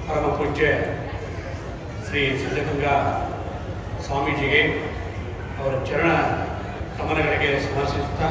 ಪರಮ ಪೂಜ್ಯ ಶ್ರೀ ಸಿದ್ಧಗಂಗಾ ಸ್ವಾಮೀಜಿಗೆ ಅವರ ಚರಣ ಕಮಲಗಳಿಗೆ ಸಮರ್ಪಿಸುತ್ತಾ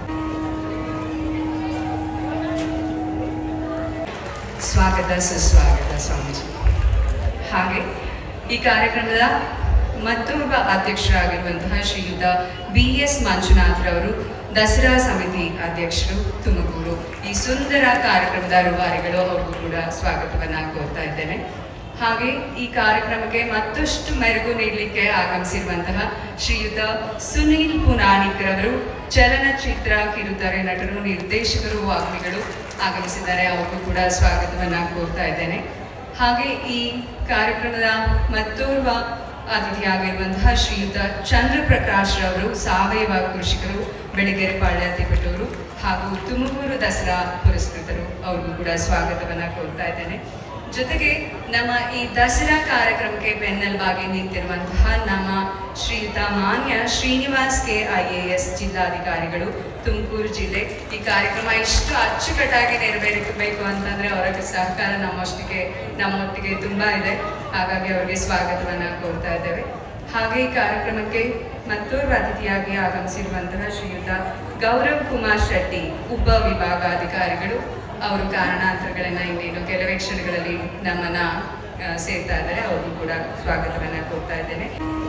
ಸ್ವಾಗತ ಸುಸ್ವಾಗತ ಸ್ವಾಮೀಜಿ. ಹಾಗೆ ಈ ಕಾರ್ಯಕ್ರಮದ ಮತ್ತೊಬ್ಬ ಅಧ್ಯಕ್ಷರಾಗಿರುವಂತಹ ಶ್ರೀಯುತ BS ಮಂಜುನಾಥ್ರವರು ದಸರಾ ಸಮಿತಿ ಅಧ್ಯಕ್ಷರು ತುಮಕೂರು. ಈ ಸುಂದರ ಕಾರ್ಯಕ್ರಮದ ರೂವಾರಿಗಳು, ಅವ್ರಿಗೂ ಕೂಡ ಸ್ವಾಗತವನ್ನ ಕೋರ್ತಾ ಇದ್ದೇನೆ. ಹಾಗೆ ಈ ಕಾರ್ಯಕ್ರಮಕ್ಕೆ ಮತ್ತಷ್ಟು ಮೆರುಗು ನೀಡಲಿಕ್ಕೆ ಆಗಮಿಸಿರುವಂತಹ ಶ್ರೀಯುತ ಸುನೀಲ್ ಪುನಾಣಿಕ್ರವರು ಚಲನಚಿತ್ರ ಕಿರುತೆರೆ ನಟರು, ನಿರ್ದೇಶಕರು, ವಾಗ್ಮಿಗಳು ಆಗಮಿಸಿದ್ದಾರೆ. ಅವ್ರಿಗೂ ಕೂಡ ಸ್ವಾಗತವನ್ನ ಕೋರ್ತಾ ಇದ್ದೇನೆ. ಹಾಗೆ ಈ ಕಾರ್ಯಕ್ರಮದ ಮತ್ತೋರ್ವ ಅತಿಥಿಯಾಗಿರುವಂತಹ ಶ್ರೀಯುತ ಚಂದ್ರಪ್ರಕಾಶ್ ರವರು ಸಾವಯವ ಕೃಷಿಕರು, ಬೆಳಗೆರೆ ಪಾಳ್ಯ ತಿಪಟೂರು ಹಾಗೂ ತುಮಕೂರು ದಸರಾ ಪುರಸ್ಕೃತರು. ಅವ್ರಿಗೂ ಕೂಡ ಸ್ವಾಗತವನ್ನ ಕೋರ್ತಾ ಇದ್ದೇನೆ. ಜೊತೆಗೆ ನಮ್ಮ ಈ ದಸರಾ ಕಾರ್ಯಕ್ರಮಕ್ಕೆ ಬೆನ್ನೆಲುಬಾಗಿ ನಿಂತಿರುವಂತಹ ನಮ್ಮ ಶ್ರೀಯುತ ಮಾನ್ಯ ಶ್ರೀನಿವಾಸ್ ಕೆ IAS ಜಿಲ್ಲಾಧಿಕಾರಿಗಳು, ತುಮಕೂರು ಜಿಲ್ಲೆ. ಈ ಕಾರ್ಯಕ್ರಮ ಇಷ್ಟು ಅಚ್ಚುಕಟ್ಟಾಗಿ ನೆರವೇರಿಸಬೇಕು ಅಂತಂದ್ರೆ ಅವರ ಸಹಕಾರ ನಮ್ಮೊಟ್ಟಿಗೆ ತುಂಬಾ ಇದೆ. ಹಾಗಾಗಿ ಅವರಿಗೆ ಸ್ವಾಗತವನ್ನ ಕೋರ್ತಾ ಇದ್ದೇವೆ. ಹಾಗೆ ಈ ಕಾರ್ಯಕ್ರಮಕ್ಕೆ ಮತ್ತೋರ್ವ ಅತಿಥಿಯಾಗಿ ಆಗಮಿಸಿರುವಂತಹ ಶ್ರೀಯುತ ಗೌರವ್ ಕುಮಾರ್ ಶೆಟ್ಟಿ, ಉಪ ವಿಭಾಗಾಧಿಕಾರಿಗಳು. ಅವರು ಕಾರಣಾಂತರಗಳನ್ನ ಇನ್ನೇನು ಕೆಲವೇ ಕ್ಷಣಗಳಲ್ಲಿ ನಮ್ಮನ್ನ ಸೇರ್ತಾ ಇದ್ದಾರೆ. ಅವ್ರಿಗೂ ಕೂಡ ಸ್ವಾಗತವನ್ನ ಕೋರ್ತಾ ಇದ್ದೇನೆ.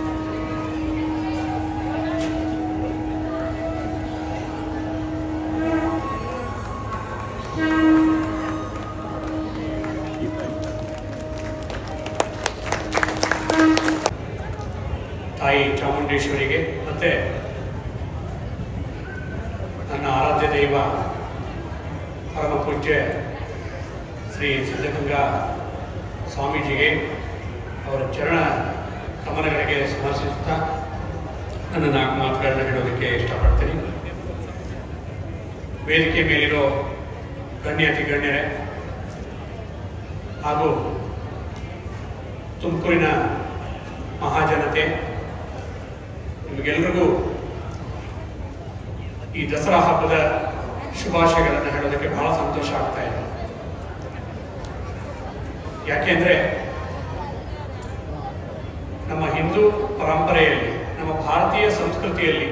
ತಾಯಿ ಚಾಮುಂಡೇಶ್ವರಿಗೆ ಮತ್ತೆ ನನ್ನ ಆರಾಧ್ಯ ದೈವ ಪರಮ ಪೂಜ್ಯ ಶ್ರೀ ಸಿದ್ಧಗಂಗಾ ಸ್ವಾಮೀಜಿಗೆ ಅವರ ಚರಣ ಕಮಲಗಳಿಗೆ ಸಮರ್ಪಿಸುತ್ತಾ ನನ್ನ 4 ಮಾತುಗಳನ್ನ ಹೇಳೋದಕ್ಕೆ ಇಷ್ಟಪಡ್ತೀನಿ. ವೇದಿಕೆ ಮೇಲಿರೋ ಗಣ್ಯಾತಿ ಗಣ್ಯರೇ ಹಾಗೂ ತುಮಕೂರಿನ ಮಹಾಜನತೆ, ನಿಮಗೆಲ್ರಿಗೂ ಈ ದಸರಾ ಹಬ್ಬದ ಶುಭಾಶಯಗಳನ್ನು ಹೇಳೋದಕ್ಕೆ ಬಹಳ ಸಂತೋಷ ಆಗ್ತಾ ಇದೆ. ಯಾಕೆಂದ್ರೆ ನಮ್ಮ ಹಿಂದೂ ಪರಂಪರೆಯಲ್ಲಿ, ನಮ್ಮ ಭಾರತೀಯ ಸಂಸ್ಕೃತಿಯಲ್ಲಿ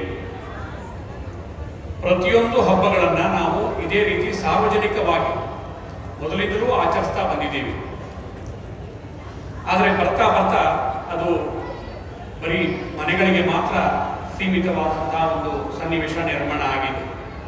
ಪ್ರತಿಯೊಂದು ಹಬ್ಬಗಳನ್ನ ನಾವು ಇದೇ ರೀತಿ ಸಾರ್ವಜನಿಕವಾಗಿ ಮೊದಲಿಂದಲೂ ಆಚರಿಸ್ತಾ ಬಂದಿದ್ದೀವಿ. ಆದರೆ ಬರ್ತಾ ಬರ್ತಾ ಅದು ಬರೀ ಮನೆಗಳಿಗೆ ಮಾತ್ರ ಸೀಮಿತವಾದಂತಹ ಒಂದು ಸನ್ನಿವೇಶ ನಿರ್ಮಾಣ ಆಗಿದೆ.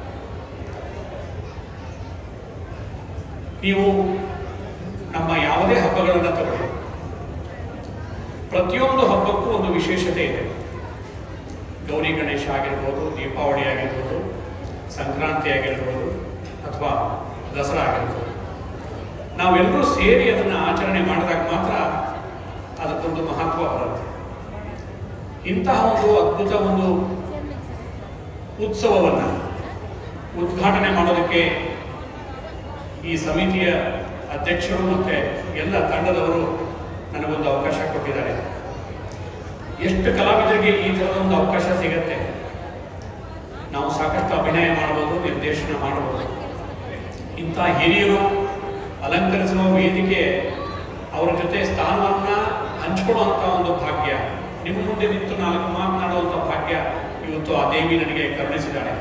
ನೀವು ನಮ್ಮ ಯಾವುದೇ ಹಬ್ಬಗಳನ್ನು ತಗೊಳ್ಳಿ, ಪ್ರತಿಯೊಂದು ಹಬ್ಬಕ್ಕೂ ಒಂದು ವಿಶೇಷತೆ ಇದೆ. ಗೌರಿ ಗಣೇಶ ಆಗಿರ್ಬೋದು, ದೀಪಾವಳಿ ಆಗಿರ್ಬೋದು, ಸಂಕ್ರಾಂತಿ ಆಗಿರ್ಬೋದು, ಅಥವಾ ದಸರಾ ಆಗಿರ್ಬೋದು. ನಾವೆಲ್ಲರೂ ಸೇರಿ ಅದನ್ನು ಆಚರಣೆ ಮಾಡಿದಾಗ ಮಾತ್ರ ಅದಕ್ಕೊಂದು ಮಹತ್ವ ಬರುತ್ತೆ. ಇಂತಹ ಒಂದು ಅದ್ಭುತ ಒಂದು ಉತ್ಸವವನ್ನು ಉದ್ಘಾಟನೆ ಮಾಡೋದಕ್ಕೆ ಈ ಸಮಿತಿಯ ಅಧ್ಯಕ್ಷರು ಮತ್ತೆ ಎಲ್ಲ ತಂಡದವರು ನನಗೊಂದು ಅವಕಾಶ ಕೊಟ್ಟಿದ್ದಾರೆ. ಎಷ್ಟು ಕಲಾವಿದರಿಗೆ ಈ ಥರದ ಒಂದು ಅವಕಾಶ ಸಿಗತ್ತೆ. ನಾವು ಸಾಕಷ್ಟು ಅಭಿನಯ ಮಾಡಬಹುದು, ನಿರ್ದೇಶನ ಮಾಡಬಹುದು. ಇಂಥ ಹಿರಿಯರು ಅಲಂಕರಿಸುವ ವೇದಿಕೆ, ಅವರ ಜೊತೆ ಸ್ಥಾನವನ್ನ ಹಂಚಿಕೊಳ್ಳುವಂಥ ಒಂದು ಭಾಗ್ಯ, ನಿಮ್ಮ ಮುಂದೆ ನಿಂತು 4 ಮಾತನಾಡುವಂಥ ಭಾಗ್ಯ ಇವತ್ತು ಆ ದೇವಿ ನನಗೆ ಕರುಣಿಸಿದ್ದಾಳೆ.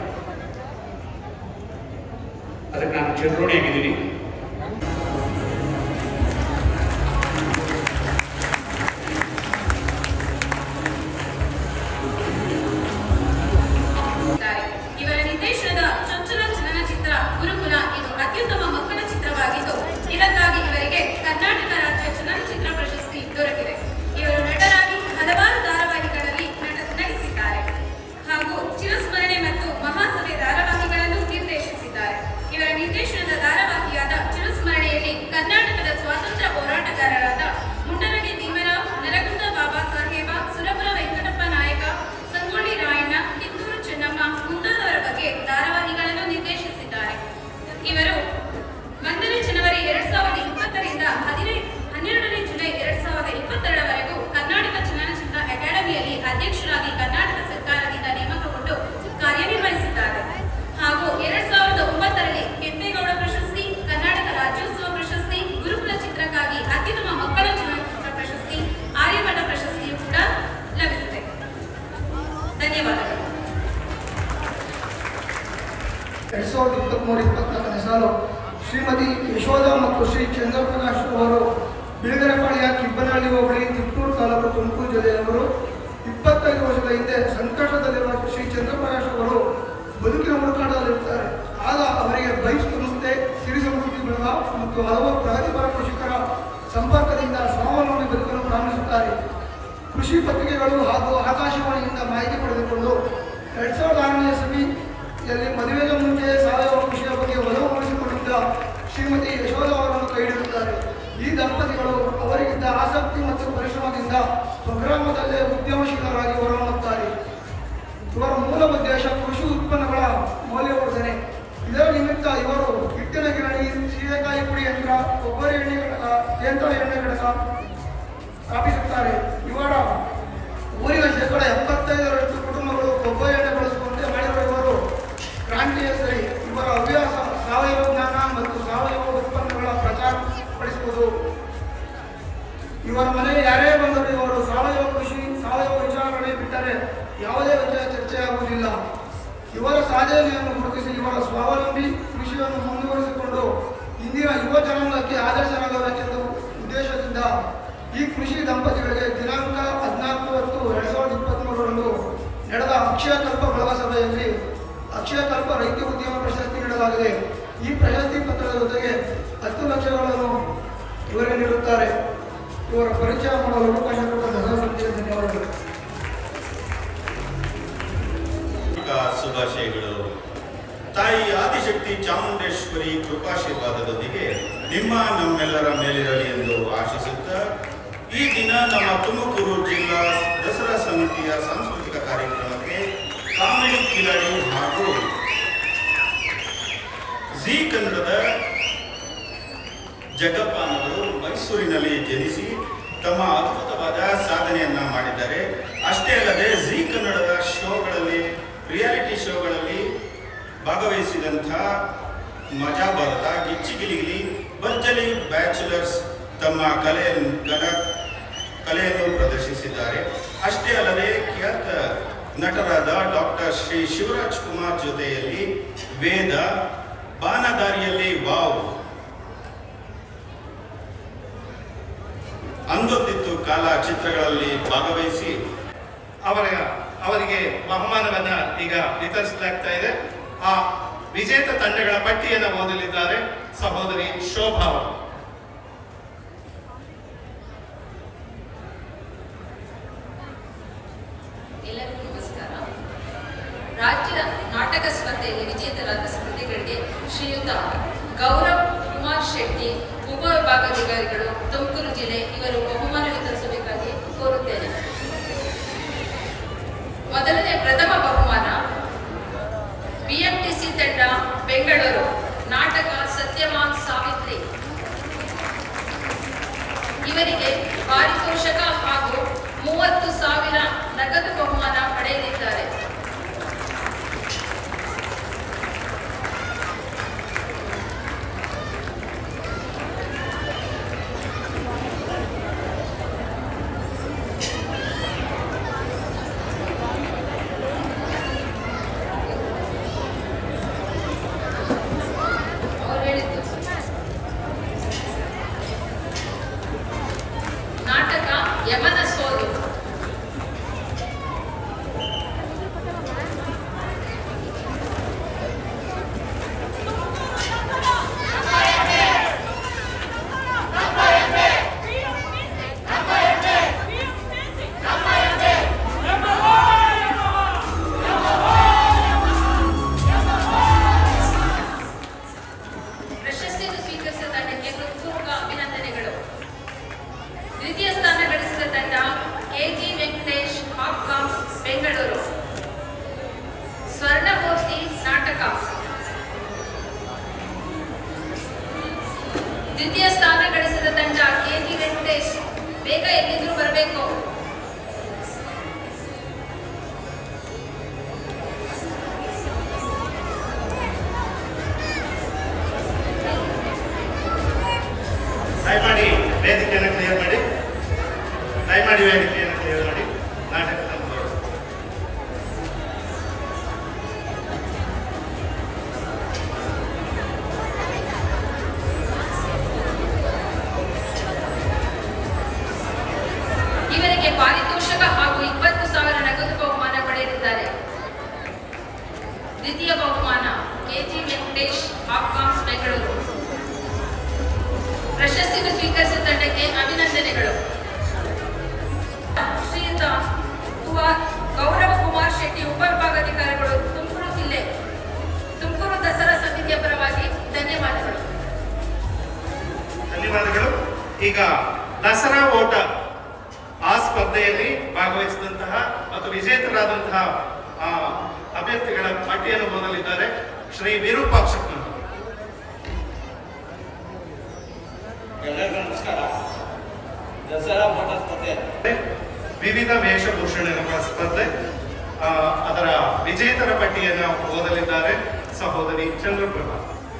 ಅದಕ್ಕೆ ನಾನು ಚಿರಋಣಿಯಾಗಿದ್ದೀನಿ. ಇವರ ನಿರ್ದೇಶನದ ಚೊಚ್ಚಲ ಚಲನಚಿತ್ರ ಗುರುಕುಲ ಇದು ಅತ್ಯುತ್ತಮ ಮಕ್ಕಳ ಚಿತ್ರವಾಗಿದ್ದು, ಇದಕ್ಕಾಗಿ ಇವರಿಗೆ ಕರ್ನಾಟಕ ರಾಜ್ಯ ಚಲನಚಿತ್ರ ಪ್ರಶಸ್ತಿ ದೊರಕಿದೆ. ಇವರು ನಟರಾಗಿ ಹಲವಾರು ಧಾರಾವಾಹಿಗಳಲ್ಲಿ ನಟಿಸಿದ್ದಾರೆ ಹಾಗೂ ಚಿರಸ್ಮರಣೆ ಮತ್ತು ಮಹಾಸಭೆ ಧಾರಾವಾಹಿಗಳನ್ನು ನಿರ್ದೇಶಿಸಿದ್ದಾರೆ. ಇವರ ನಿರ್ದೇಶನದ ಧಾರಾವಾಹಿಯಾದ ಚಿರಸ್ಮರಣೆಯಲ್ಲಿ ಕರ್ನಾಟಕದ ಸ್ವಾತಂತ್ರ್ಯ ಹೋರಾಟಗಾರರಾದ ಮುಂಡರಗಿ ಭೀಮರಾವ್, ನರಗುಂದ ಬಾಬಾ ಸಾಹೇಬ, ಸುರಪುರ ವೆಂಕಟಪ್ಪ ನಾಯಕ, ಸಂಗೊಳ್ಳಿ ರಾಯಣ್ಣ, ಕಿತ್ತೂರು ಚೆನ್ನಮ್ಮ ಮುಂತಾದವರ ಬಗ್ಗೆ ಧಾರಾವಾಹಿಗಳನ್ನು ನಿರ್ದೇಶಿಸಿದ್ದಾರೆ. ಇವರು 1 ಜನವರಿ 2020 ರಿಂದ ಅವರು ಬಿಳಿಗೆರೆಪಾಳ್ಯ, ಕಿಬ್ಬನಹಳ್ಳಿ ಹೋಬಳಿ, ತಿಪ್ಪೂರು ತಾಲೂಕು, ತುಮಕೂರು ಜಿಲ್ಲೆಯವರು. 25 ವರ್ಷದ ಹಿಂದೆ ಸಂಕಷ್ಟದಲ್ಲಿರುವ ಶ್ರೀ ಚಂದ್ರಪ್ರಕಾಶ್ ಅವರು ಬದುಕಿನ ಹುಡುಕಾಟದಲ್ಲಿರ್ತಾರೆ. ಆಗ ಅವರಿಗೆ ಬೈಕ್ ಸಂಸ್ಥೆ, ಸಿರಿ ಸಮೃದ್ಧಿ ಬಳಗ ಮತ್ತು ಹಲವಾರು ಪ್ರಗತಿಪರ ಕೃಷಿಕರ ಸಂಪರ್ಕದಿಂದ ಸ್ವಾವಲಂಬಿ ಬದುಕನ್ನು ಪ್ರಾರಂಭಿಸುತ್ತಾರೆ. ಕೃಷಿ ಪತ್ರಿಕೆಗಳು ಹಾಗೂ ಆಕಾಶವಾಣಿಯಿಂದ ಮಾಹಿತಿ ಪಡೆದುಕೊಂಡು 2006ನೇ ಇಸವಿಯಲ್ಲಿ ಮದುವೆಗೆ ಮುಂಚೆ ಸಾವಯವ ಕೃಷಿಯ ಬಗ್ಗೆ ಒಲವು ಮೂಡಿಸಿಕೊಂಡಿದ್ದ ಶ್ರೀಮತಿ ಯಶೋಧ ಅವರನ್ನು ಕೈಹಿಡಿಯುತ್ತಾರೆ. ಈ ದಂಪತಿಗಳು ಅವರಿಗಿದ್ದ ಆಸಕ್ತಿ ಮತ್ತು ಪರಿಶ್ರಮದಿಂದ ಸ್ವಗ್ರಾಮದಲ್ಲೇ ಉದ್ಯಮಶೀಲರಾಗಿ ಹೊರಹೊಮ್ಮುತ್ತಾರೆ. ಇವರ ಮೂಲ ಉದ್ದೇಶ ಕೃಷಿ ಉತ್ಪನ್ನಗಳ ಮೌಲ್ಯವರ್ಧನೆ. ಇದರ ನಿಮಿತ್ತ ಇವರು ಹಿಟ್ಟಿನ ಗಿರಣಿ, ಸೀಗೆಕಾಯಿ ಪುಡಿ ಯಂತ್ರ, ಕೊಬ್ಬರಿ ಎಣ್ಣೆ ಘಟಕ, ಯಂತ್ರ ಎಣ್ಣೆ ಘಟಕ ಸ್ಥಾಪಿಸುತ್ತಾರೆ. ಇವರ ಊರಿನ 75% ಕುಟುಂಬಗಳು ಕೊಬ್ಬರಿ ಎಣ್ಣೆ ಬಳಸುವಂತೆ ಮಾಡಿರುವ ಇವರು ಕ್ರಾಂತಿಯ ಸರಿ. ಇವರ ಹವ್ಯಾಸ ಸಾವಯವ ಜ್ಞಾನ ಮತ್ತು ಸಾವಯವ ಉತ್ಪನ್ನಗಳ ಪ್ರಚಾರ ಪಡಿಸುವುದು. ಇವರ ಮನೆಗೆ ಯಾರೇ ಬಂದರೂ ಇವರು ಸಾವಯವ ಕೃಷಿ, ಸಾವಯವ ವಿಚಾರಣೆ ಬಿಟ್ಟರೆ ಯಾವುದೇ ವಿಷಯ ಚರ್ಚೆಯಾಗುವುದಿಲ್ಲ. ಇವರ ಸಾಧನೆಯನ್ನು ಗುರುತಿಸಿ ಇವರ ಸ್ವಾವಲಂಬಿ ಕೃಷಿಯನ್ನು ಮುಂದುವರಿಸಿಕೊಂಡು ಇಂದಿನ ಯುವ ಜನಾಂಗಕ್ಕೆ ಆದರ್ಶರಾಗಬೇಕೆಂದು ಉದ್ದೇಶದಿಂದ ಈ ಕೃಷಿ ದಂಪತಿಗಳಿಗೆ ದಿನಾಂಕ 14/10/2023ರಂದು ನಡೆದ ಅಕ್ಷಯ ಕಲ್ಪ ಬಳಗ ಸಭೆಯಲ್ಲಿ ಅಕ್ಷಯ ಕಲ್ಪ ರೈತ ಉದ್ಯಮ ಪ್ರಶಸ್ತಿ ನೀಡಲಾಗಿದೆ. ಈ ಪ್ರಶಸ್ತಿ ಪತ್ರದ ಜೊತೆಗೆ 10 ಲಕ್ಷಗಳನ್ನು ಇವರಿಗೆ ನೀಡುತ್ತಾರೆ. ಇವರ ಪರಿಚಯ ಮಾಡಲು ಅವಕಾಶ ಕೊಟ್ಟ ದಸರಾ ಸಮಿತಿಗೆ ಧನ್ಯವಾದಗಳು. ಶುಭಾಶಯಗಳು. ತಾಯಿ ಆದಿಶಕ್ತಿ ಚಾಮುಂಡೇಶ್ವರಿ ಕೃಪಾಶೀರ್ವಾದದೊಂದಿಗೆ ನಮ್ಮೆಲ್ಲರ ಮೇಲಿರಲಿ ಎಂದು ಆಶಿಸುತ್ತಾ ಈ ದಿನ ನಮ್ಮ ತುಮಕೂರು ಜಿಲ್ಲಾ ದಸರಾ ಸಮಿತಿಯ ಸಾಂಸ್ಕೃತಿಕ ಕಾರ್ಯಕ್ರಮಕ್ಕೆ ಕಾಮಿಡಿ ಕಿಲಾಡಿ ಹಾಗೂ ಜಿ ಕನ್ನಡದ ಜಗಪ್ಪನವರು ಮೈಸೂರಿನಲ್ಲಿ ಜನಿಸಿ ತಮ್ಮ ಅದ್ಭುತವಾದ ಸಾಧನೆಯನ್ನ ಮಾಡಿದ್ದಾರೆ. ಅಷ್ಟೇ ಅಲ್ಲದೆ ಜಿ ಕನ್ನಡದ ಶೋಗಳಲ್ಲಿ, ರಿಯಾಲಿಟಿ ಶೋಗಳಲ್ಲಿ ಭಾಗವಹಿಸಿದಂಥ ಮಜಾ ಭಾರತ, ಗಿಚ್ಚಿಗಿಲಿಗಿಲಿ, ಭರ್ಜರಿ ಬ್ಯಾಚುಲರ್ಸ್ ತಮ್ಮ ಕಲೆಯನ್ನು ಪ್ರದರ್ಶಿಸಿದ್ದಾರೆ. ಅಷ್ಟೇ ಅಲ್ಲದೆ ಖ್ಯಾತ ನಟರಾದ ಡಾಕ್ಟರ್ ಶ್ರೀ ಶಿವರಾಜ್ ಕುಮಾರ್ ಜೊತೆಯಲ್ಲಿ ವೇದ, ಬಾನದಾರಿಯಲ್ಲಿ ವಾವ್, ಅಂದೊತ್ತಿತ್ತು ಕಾಲ ಚಿತ್ರಗಳಲ್ಲಿ ಭಾಗವಹಿಸಿ ಅವರಿಗೆ ಬಹುಮಾನವನ್ನ ಈಗ ವಿತರಿಸಲಾಗ್ತಾ ಇದೆ. ಆ ವಿಜೇತ ತಂಡಗಳ ಪಟ್ಟಿಯನ್ನು ಓದಲಿದ್ದಾರೆ ಸಹೋದರಿ ಶೋಭಾ ಅವರು. ಎಲ್ಲರಿಗೂ ನಮಸ್ಕಾರ. ರಾಜ್ಯ ನಾಟಕ ಸ್ಪರ್ಧೆಯಲ್ಲಿ ವಿಜೇತರಾದ ಸ್ಪರ್ಧಿಗಳಿಗೆ ಶ್ರೀಯುತ ಗೌರವ್ ಕುಮಾರ್ ಶೆಟ್ಟಿ, ಉಪವಿಭಾಗಾಧಿಕಾರಿಗಳು, ತುಮಕೂರು ಜಿಲ್ಲೆ, ಇವರು ಬಹುಮಾನ ವಿತರಿಸಬೇಕಾಗಿ ಕೋರುತ್ತೇನೆ. ಮೊದಲನೇ ಪ್ರಥಮ ಬಹುಮಾನ BMTC ತಂಡ, ಬೆಂಗಳೂರು, ನಾಟಕ ಸತ್ಯವಾನ್ ಸಾವಿತ್ರಿ. ಇವರಿಗೆ ಪಾರಿತೋಷಕ ಹಾಗೂ 30,000 ನಗದು ಬಹುಮಾನ ಪಡೆಯಲಿದ್ದಾರೆ. ನಾಟಕ ಯಮನ ಸೋಲು. ಪ್ರಶಸ್ತಿಯನ್ನು ಸ್ವೀಕರಿಸಿದ ತಂಡಕ್ಕೆ ಹೃತ್ಪೂರ್ವಕ ಅಭಿನಂದನೆಗಳು. ದ್ವಿತೀಯ ಸ್ಥಾನ ಗಳಿಸಿದ ತಂಡ KG ವೆಂಕಟೇಶ್, ಹಾಪ್ಕಾಮ್ಸ್, ಬೆಂಗಳೂರು, ಸ್ವರ್ಣಮೂರ್ತಿ ನಾಟಕ. ದ್ವಿತೀಯ ಸ್ಥಾನ ಗಳಿಸಿದ ತಂಡ KG ವೆಂಕಟೇಶ್, ಬೇಗ ಎಲ್ಲಿಂದ್ರೂ ಬರಬೇಕು. ದಯಮಾಡಿ ವೇದಿಕೆಯನ್ನು ಕ್ಲಿಯರ್ ಮಾಡಿ. ವೇದಿಕೆಯನ್ನು ಕ್ಲಿಯರ್ ಮಾಡಿ. ನಾಟಕ ತಂಡದವರು ಪದಕ ಹಾಗೂ 20,000 ನಗದು ಬಹುಮಾನ ಪಡೆಯಲಿದ್ದಾರೆ. ದ್ವಿತೀಯ ಬಹುಮಾನ ಕೆಜಿ ವೆಂಕಟೇಶ್ ಆಫ್ಕಾಮ್ಸ್ ಬೆಂಗಳೂರು. ಪ್ರಶಸ್ತಿಯನ್ನು ಸ್ವೀಕರಿಸಿದ ತಂಡಕ್ಕೆ ಅಭಿನಂದನೆಗಳು. ಶ್ರೀಯುತ ಗೌರವ ಕುಮಾರ್ ಶೆಟ್ಟಿ, ಉಪವಿಭಾಗಾಧಿಕಾರಿಗಳು, ತುಮಕೂರು ಜಿಲ್ಲೆ, ತುಮಕೂರು ದಸರಾ ಸಮಿತಿಯ ಪರವಾಗಿ ಧನ್ಯವಾದಗಳು. ಧನ್ಯವಾದಗಳು. ಈಗ ದಸರಾ ಓಟ ಆ ಸ್ಪರ್ಧೆಯಲ್ಲಿ ಭಾಗವಹಿಸಿದಂತಹ ಮತ್ತು ವಿಜೇತರಾದಂತಹ ಅಭ್ಯರ್ಥಿಗಳ ಪಟ್ಟಿಯನ್ನು ಓದಲಿದ್ದಾರೆ ಶ್ರೀ ವಿರೂಪಾಕ್ಷಪ್ಪ. ಎಲ್ಲರಿಗೂ ನಮಸ್ಕಾರ. ದಸರಾ ಓಟ ಸ್ಪರ್ಧೆ ವಿವಿಧ ವೇಷಭೂಷಣಗಳ ಸ್ಪರ್ಧೆ, ಅದರ ವಿಜೇತರ ಪಟ್ಟಿಯನ್ನು ಓದಲಿದ್ದಾರೆ ಸಹೋದರಿ ಚಂದ್ರಪ್ರಭಾ.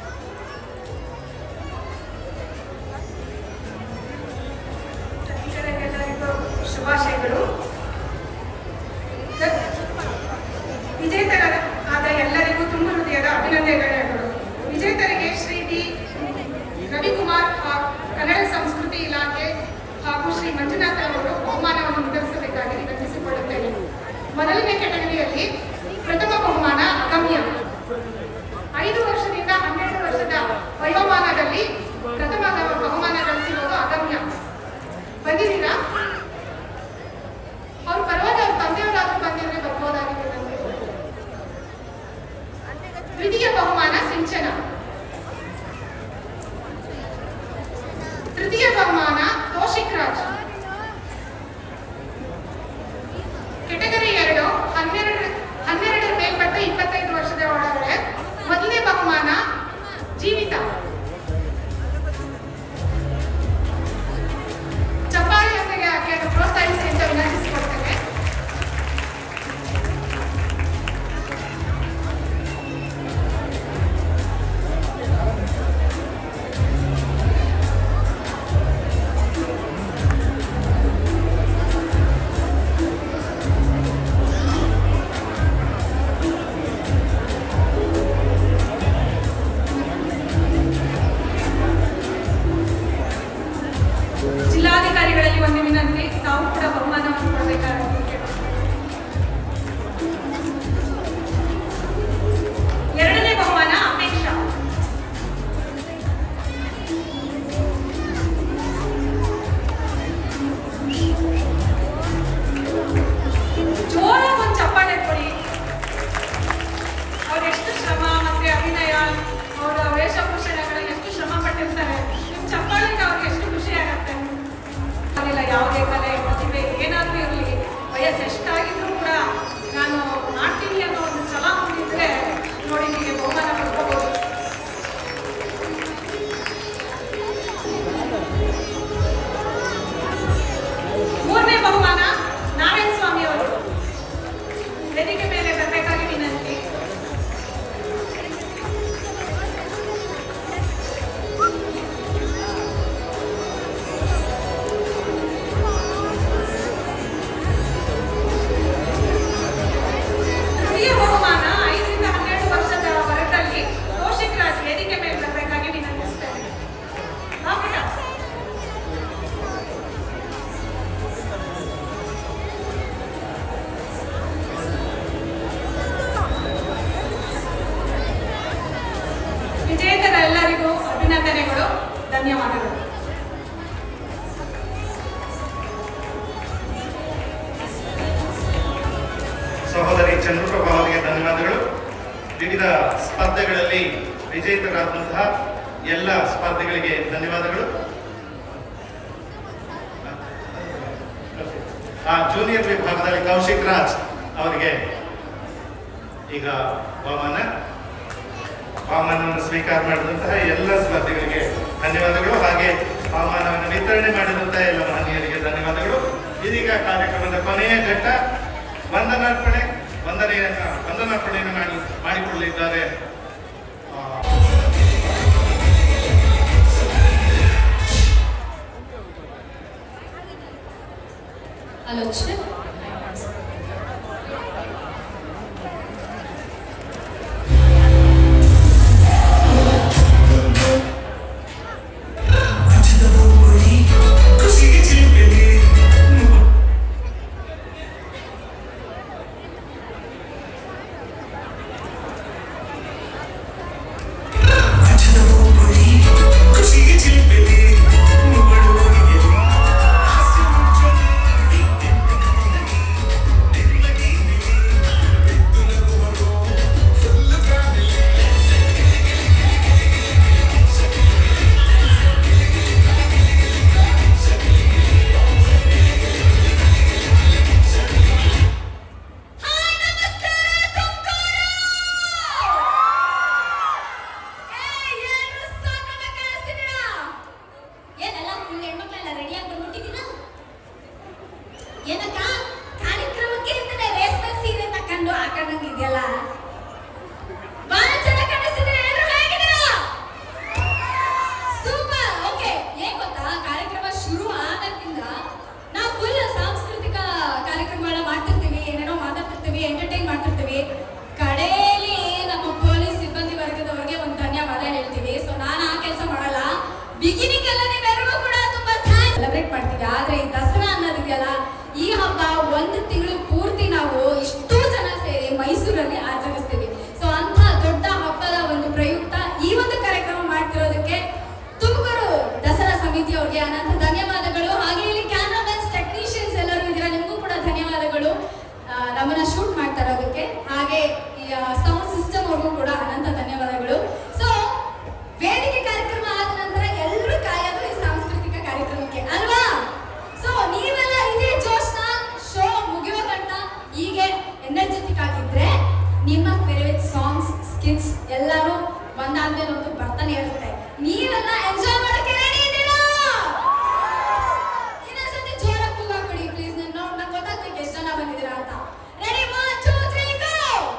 ಶುಭಾಶಯಗಳು. ವಿಜೇತರಾದ ಎಲ್ಲರಿಗೂ ತುಂಬ ಹೃದಯದ ಅಭಿನಂದನೆಗಳು. ವಿಜೇತರಿಗೆ ಶ್ರೀ ಡಿ ರವಿಕುಮಾರ್ ಕನ್ನಡ ಸಂಸ್ಕೃತಿ ಇಲಾಖೆ ಹಾಗೂ ಶ್ರೀ ಮಂಜುನಾಥ ಅವರು ಬಹುಮಾನವನ್ನು ವಿತರಿಸಬೇಕಾಗಿ ವಿನಂತಿಸಿಕೊಳ್ಳುತ್ತೇನೆ. ಮೊದಲನೇ ಕೆಟಗರಿಯಲ್ಲಿ ಪ್ರಥಮ ಬಹುಮಾನ ಅಗಮ್ಯ. 5 ವರ್ಷದಿಂದ 12 ವರ್ಷದ ವಯೋಮಾನದಲ್ಲಿ ಪ್ರಥಮ ಬಹುಮಾನ ಗಳಿಸಿರೋದು ಅಗಮ್ಯ. ಬಂದಿದ್ದೀರಾ? ಅವ್ರು ಪರವಾಗಿ ಅವ್ರ ತಂದೆಯವರಾದ್ರೂ ಬಂದಿದ್ರೆ ಬರ್ಬೋದಾಗಿದೆ ನಮಗೆ. ದ್ವಿತೀಯ ಬಹುಮಾನ ಸಿಂಚನ. ತೃತೀಯ ಬಹುಮಾನ ಕೌಶಿಕ್ ರಾಜ್. ಕೆಟಗರಿ 2 12 ಮೇಲ್ಪಟ್ಟು 25 ವರ್ಷದ ಒಳಗಡೆ. ಮೊದಲನೇ ಬಹುಮಾನ ಜೀವಿತ. ಚಪ್ಪಾಳೆ ಜೊತೆಗೆ ಆಕೆಯನ್ನು ಪ್ರೋತ್ಸಾಹಿಸಿ ಅಂತ ವಿನಂತಿಸಿಕೊಳ್ತೇನೆ. ಜಿಲ್ಲಾಧಿಕಾರಿಗಳಲ್ಲಿ ಒಂದು ವಿನಂತಿ, ತಾವು ಕೂಡ ಬಹುಮಾನವನ್ನು ಕೊಡಬೇಕಾಗುತ್ತೆ. ಎರಡನೇ ಬಹುಮಾನ ಅಪೇಕ್ಷಾ. ಜೋರಾಗಿ ಒಂದು ಚಪ್ಪಾಳೆ ಕೊಡಿ. ಅವ್ರು ಎಷ್ಟು ಶ್ರಮ ಮತ್ತೆ ಅಭಿನಯ, ಅವರ ವೇಷಭೂಷಣಗಳು ಎಷ್ಟು ಶ್ರಮ ಪಟ್ಟಿರ್ತಾರೆ. ನಿಮ್ಮ ಚಪ್ಪಾಳೆಗೆ ಅವ್ರಿಗೆ ಎಷ್ಟು ಖುಷಿ ಆಗುತ್ತೆ. ಯಾವುದೇ ಕಲೆ ಪ್ರತಿಭೆ ಏನಾದರೂ ಇರಲಿ, ವಯಸ್ಸು ಎಷ್ಟಾಗಿದ್ರೂ ಕೂಡ ನಾನು ಮಾಡ್ತೀನಿ ಅನ್ನೋ ಒಂದು ಛಲ ಹೊಂದಿದ್ರೆ ನೋಡಿ ನಿಮಗೆ ಬಹುಮಾನ ಪಡ್ಕೋಬಹುದು. ಮೂರನೇ ಬಹುಮಾನ ನಾರಾಯಣ ಸ್ವಾಮಿ ಅವರು. ವೇದಿಕೆ ಮೇಲೆ ಬರಬೇಕಾಗಿ ವಿನಂತಿ. ಬಹುಮಾನ 5 ರಿಂದ 12 ವರ್ಷದ ವರ್ಗದಲ್ಲಿ ಕೌಶಿಕ್ ರಾಜ್ ವೇದಿಕೆ ಮೇಲೆ ಬರಬೇಕಾಗಿ ವಿನಂತಿಸುತ್ತೇನೆ. ವಿಜೇತರ ಎಲ್ಲರಿಗೂ ಅಭಿನಂದನೆಗಳು, ಧನ್ಯವಾದಗಳು. ಸಹೋದರಿ ಚಂದ್ರಪ್ರಭಾ ಅವರಿಗೆ ಧನ್ಯವಾದಗಳು. ವಿವಿಧ ಸ್ಪರ್ಧೆಗಳಲ್ಲಿ ವಿಜೇತರಾದಂತಹ ಎಲ್ಲ ಸ್ಪರ್ಧೆಗಳಿಗೆ ಧನ್ಯವಾದಗಳು. ಜೂನಿಯರ್ ವಿಭಾಗದಲ್ಲಿ ಕೌಶಿಕ್ ರಾಜ್ ಅವರಿಗೆ ಈಗ ಬಹುಮಾನವನ್ನು ಸ್ವೀಕಾರ ಮಾಡಿದಂತಹ ಎಲ್ಲ ಸ್ಪರ್ಧೆಗಳಿಗೆ ಧನ್ಯವಾದಗಳು. ಹಾಗೆ ಬಹುಮಾನವನ್ನು ವಿತರಣೆ ಮಾಡಿದಂತಹ ಎಲ್ಲ ಮಹನೀಯರಿಗೆ ಧನ್ಯವಾದಗಳು. ಇದೀಗ ಕಾರ್ಯಕ್ರಮದ ಕೊನೆಯ ಘಟ್ಟ ವಂದನಾರ್ಪಣೆಯನ್ನು ಮಾಡಿಕೊಳ್ಳಲಿದ್ದಾರೆ ಆಲೋಚನೆ. ಒಂದು ತಿಂಗಳು ಪೂರ್ತಿ ನಾವು ಇಷ್ಟೋ ಜನ ಸೇರಿ ಮೈಸೂರಲ್ಲಿ ಆಚರಿಸ್ತೀವಿ. ಸೊ ಅಂತ ದೊಡ್ಡ ಹಬ್ಬದ ಒಂದು ಪ್ರಯುಕ್ತ ಈ ಒಂದು ಕಾರ್ಯಕ್ರಮ ಮಾಡ್ತಿರೋದಕ್ಕೆ ತುಮಕೂರು ದಸರಾ ಸಮಿತಿಯವ್ರಿಗೆ ಅನಂತ ಧನ್ಯವಾದಗಳು. ಹಾಗೆ ಇಲ್ಲಿ ಕ್ಯಾಮ್ರಾಮನ್ಸ್ ಟೆಕ್ನಿಷಿಯನ್ಸ್ ಎಲ್ಲರೂ ಇದ್ದೀರಾ, ನಿಮಗೂ ಕೂಡ ಧನ್ಯವಾದಗಳು ನಮ್ಮನ್ನ ಶೂಟ್ ಮಾಡ್ತಾ ಇರೋದಕ್ಕೆ. ಹಾಗೆ ಸೌಂಡ್ ಸಿಸ್ಟಮ್ ಅವ್ರಿಗೂ ಕೂಡ ಅನಂತ ಧನ್ಯವಾದಗಳು. ಸೊ ವೇದಿಕೆ ಕಾರ್ಯಕ್ರಮ ಆದ ನಂತರ ಎಲ್ಲರೂ ಕಾಯೋದು ಈ ಸಾಂಸ್ಕೃತಿಕ ಕಾರ್ಯಕ್ರಮಕ್ಕೆ ಅಲ್ವಾ? ಸೊ ನೀವೆಲ್ಲ ಇದೇ ಜೋಶ್ನ ಶೋ ಮುಗಿಯೋ ಗಂಟ ಹೀಗೆ ಎನರ್ಜೆಟಿಕ್ ಆಗಿದ್ರೆ ನಿಮ್ಮ ಫೇವರೇಟ್ ಸಾಂಗ್ಸ್ ಸ್ಕಿಟ್ಸ್ ಎಲ್ಲರೂ ಒಂದಾದ್ಮೇಲೆ ಒಂದು ಬರ್ತಾನೆ ಇರುತ್ತೆ. ನೀವೆಲ್ಲ ಎಂಜಾಯ್ ಮಾಡಕ್ಕೆ ರೆಡಿ ಇದ್ದೀರಾ? ಇನ್ನೊಂದ್ಸತಿ ಜೋರಾಗಿ ಕೂಗಾಕ್ಬಿಡಿ ಪ್ಲೀಸ್. ನಂಗೆ ಗೊತ್ತಾಗ್ಬೇಕು ಎಷ್ಟು ಜನ ಬಂದಿದ್ದೀರಾ ಅಂತ. Ready 1 2 3 go.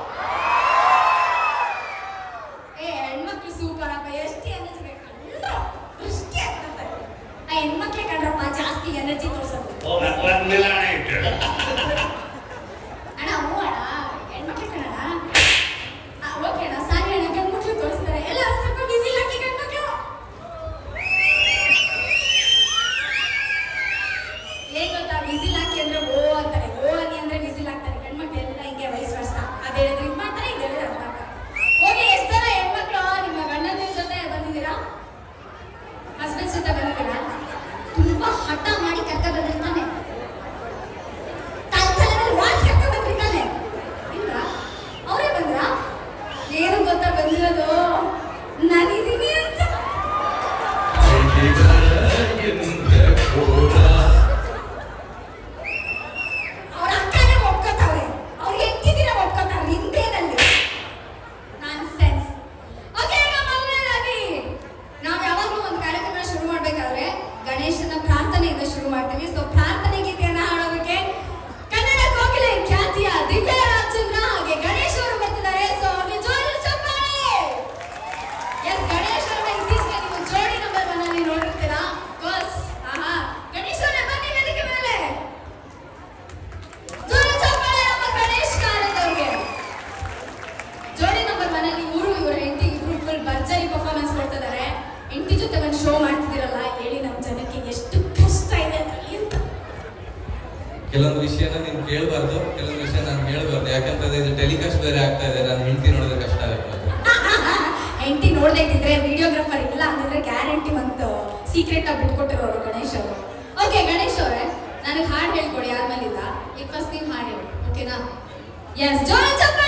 ಹೆಣ್ಮಕ್ಳು ಸೂಪರ್ ಅಪ್ಪ, ಎಷ್ಟು ಎನರ್ಜಿ ಬೇಕು ದೃಷ್ಟಿ ಆಗ್ತದೆ. ಆ ಹೆಣ್ಮಕ್ಳೇ ಕಂಡ್ರಪ್ಪ ಜಾಸ್ತಿ ಎನರ್ಜಿ ತೋರಿಸೋದು. ಅಣ್ಣ ಹ್ಞೂ ಅಣ್ಣ, ಹೆಣ್ಮಕ್ಳು ಕಣಣ್ಣ. ಓಕೆ ಅಣ್ಣ, ಸಾರಿ ಅಣ್ಣ, ಗಂಡ್ಮಕ್ಳು ತೋರಿಸ್ತಾರೆ. ಎಲ್ಲ ಸ್ವಲ್ಪ ಬಿಸಿ ಹಾಕಿ ಗಂಡ್ಮಕ್ಳು. ಏನ್ ಗೊತ್ತಾ, ಬಿಸಿಲ್ ಹಾಕಿ ಅಂದ್ರೆ ಓ ಅಂತಾರೆ, ಓ ಅನ್ನಿ ಅಂದ್ರೆ ಬಿಸಿಲ್ ಹಾಕ್ತಾರೆ. ಗಂಡ್ಮಕ್ಳು ಎಲ್ಲ ಹಿಂಗೆ ವಯಸ್ಸು ವರ್ಷ ಅದ್ ಹೇಳಿದ್ರೆ ಇದು ಮಾಡ್ತಾರೆ, ಇದು ಹೇಳಿದ್ರೆ ಅರ್ಥ ಆಗ್ತಾರೆ. ಹೋಗಿ ಎಷ್ಟು ಜನ ಹೆಣ್ಮಕ್ಳು ನಿಮ್ಮ ಗಂಡನ ಜೊತೆ ಬಂದಿದ್ದೀರಾ? ಹಸ್ಬೆಂಡ್ಸ್ ಜೊತೆ ಬಂದಿದ್ದೀರಾ? ತುಂಬಾ ಹಠ ಮಾಡಿ ಕರ್ಕ ಬಂದಿರ್ತಾನೆ, ತಲೆಮೇಲೆ ವಾಚ್ ಕರ್ಕ ಬಂದಿರ್ತಾನೆ. ಇಲ್ವಾ? ಅವರೇ ಬಂದ್ರ? ಏನು ಗೊತ್ತಾ ಬಂದಿರೋದು? ನಾನಿದ್ದೀನಿ ಅಂತ. ಅವ್ರ ಅಕ್ಕನೇ ಒಪ್ಕೋತಾವ್ರೆ, ಅವ್ರು ಹೆಂಗಿದ್ದೀರ ಒಪ್ಕೋತಾವ್ರೆ. ಹಿಂದೇನಲ್ಲಿ ನಾನ್ಸೆನ್ಸ್. ಓಕೆ, ಈಗ ಮೊದಲನೇದಾಗಿ ನಾವು ಯಾವಾಗಲೂ ಒಂದು ಕಾರ್ಯಕ್ರಮ ಶುರು ಮಾಡ್ಬೇಕಾದ್ರೆ ಗಣೇಶನ ಪ್ರಾರ್ಥನೆಯಿಂದ ಶುರು ಮಾಡ್ತೀವಿ. ಸೊ ಪ್ರಾರ್ಥನೆ ಗೀತೆಯನ್ನ ಹಾಡೋದಕ್ಕೆ ಕನ್ನಡ ಕೋಗಿಲೆ ಖ್ಯಾತಿಯ ದಿವ್ಯ ರಾಮಚಂದ್ರ ಹಾಗೆ ಗಣೇಶ್ ಅವರು ಬರ್ತಿದ್ದಾರೆ. ಸೊ ಅವ್ರಿಗೆ ಜೋಡಿ ಚಪ್ಪಾಳೆ. ಎಸ್, ಗಣೇಶ್ ಅವರ ಇತ್ತೀಚೆಗೆ ನೀವು ಜೋಡಿ ನಂಬರ್ 1 ಅಲ್ಲಿ ನೋಡಿರ್ತೀರಾ. ಕೋರ್ಸ್ ಆಹಾ, ಗಣೇಶ್ ಅವರೇ ಬನ್ನಿ ವೇದಿಕೆ ಮೇಲೆ. ಜೋಡಿ ಚಪ್ಪಾಳೆ ನಮ್ಮ ಗಣೇಶ್ ಕಾರದ್ ಅವ್ರಿಗೆ. ಜೋಡಿ ನಂಬರ್ 1 ಅಲ್ಲಿ ಇವ್ರ ಹೆಂಡತಿ ಇಬ್ರು ಫುಲ್ ಭರ್ಜರಿ ಪರ್ಫಾರ್ಮೆನ್ಸ್ ಕೊಡ್ತಿದ್ದಾರೆ. ಹೆಂಡತಿ ಜೊತೆ ಒಂದು ಶೋ ಮಾಡ್ತಿದ್ದೀರಲ್ಲ, ಹೇಳಿ ನಮ್ಮ ಜನಕ್ಕೆ ಎಷ್ಟು ಕಷ್ಟ ಇದೆ ಅದರಲ್ಲಿ ಅಂತ. ಕೆಲವೊಂದು ವಿಷಯನ ನೀನು ಕೇಳಬಾರ್ದು, ಕೆಲವೊಂದು ವಿಷಯ ನಾನು ಹೇಳ್ಬಾರ್ದು. ಯಾಕಂತಂದ್ರೆ ಇದು ಟೆಲಿಕಾಸ್ಟ್ ಬೇರೆ ಆಗ್ತಾ ಇದೆ. ನಾನು ಹೆಂಡತಿ ನೋಡಿದ್ರೆ ಕಷ್ಟ ಆಗುತ್ತೆ. ಹೆಂಡತಿ ನೋಡ್ದೇ ಇದ್ದಿದ್ರೆ ವಿಡಿಯೋಗ್ರಾಫರ್ ಇಲ್ಲ ಅಂತಂದ್ರೆ ಗ್ಯಾರಂಟಿ ಮತ್ತು ಸೀಕ್ರೆಟ್ ಆಗಿ ಬಿಟ್ಕೊಟ್ಟಿರೋರು ಗಣೇಶ್ ಅವರು. ಓಕೆ ಗಣೇಶ್ ಅವರೇ, ನನಗೆ ಹಾಡು ಹೇಳ್ಕೊಡಿ ಆದ್ಮೇಲಿಂದ. ಈಗ ಫಸ್ಟ್ ನೀವು ಹಾಡು ಹೇಳಿ, ಓಕೆನಾ? ಎಸ್, ಜೋರ ಚಪ್ಪಾಳೆ.